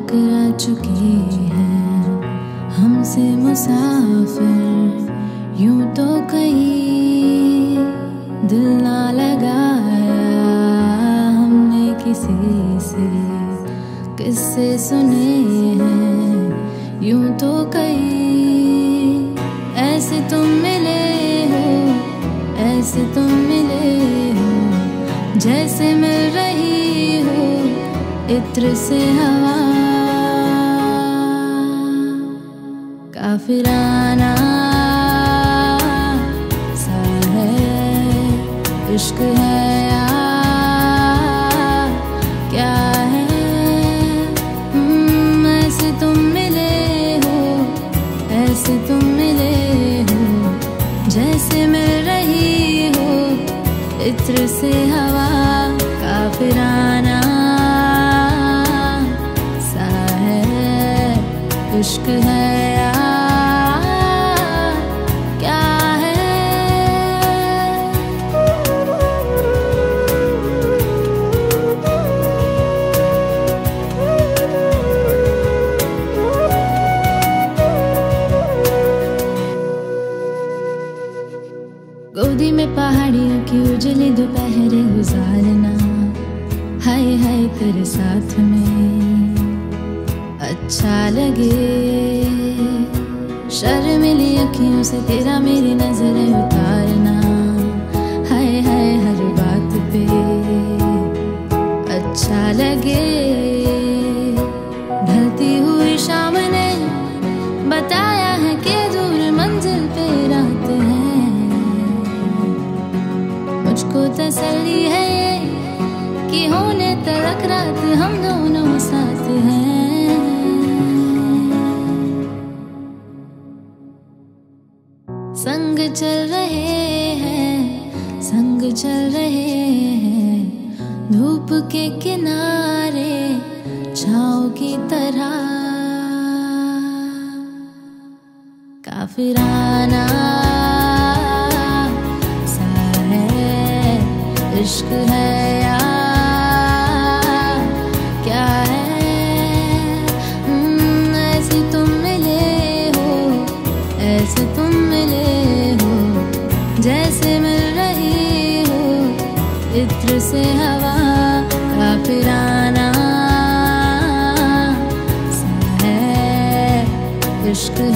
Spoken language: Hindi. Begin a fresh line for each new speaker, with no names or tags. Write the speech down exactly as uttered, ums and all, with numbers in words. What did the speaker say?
टकरा चुकी है हमसे मुसाफिर। यूं तो कहीं दिल ना लगाया हमने किसी से, किससे सुने हैं यूं तो कहीं। ऐसे तुम मिले हो, ऐसे तुम मिले हो, जैसे मिल रही हो इत्र से हवा। काफिराना सा है इश्क है या क्या है। हम्म, ऐसे तुम मिले हो, ऐसे तुम मिले हो, जैसे मिल रही हो इत्र से हवा। काफिराना सा है इश्क है या क्या है। गोदी में पहाड़ियों की उजली दोपहरे गुजारना, हाय हाय तेरे साथ में अच्छा लगे। शर्मिली अखियों से तेरा मेरी नजरें उतारना, हाय हाय हर बात पे अच्छा लगे। ढलती हुई शाम ने बताया है कि दूर मंजिल पे रात है। मुझको तसल्ली है ये कि होने तलक रात हम दोनों साथ हैं। संग चल रहे हैं, संग चल रहे हैं, धूप के किनारे छाँव की तरह। काफिराना सा है इश्क है या क्या है। हम्म, ऐसे तुम मिले हो, ऐसे तुम मिले हो, जैसे मिल रही हो इत्र से हवा। काफिराना सा है इश्क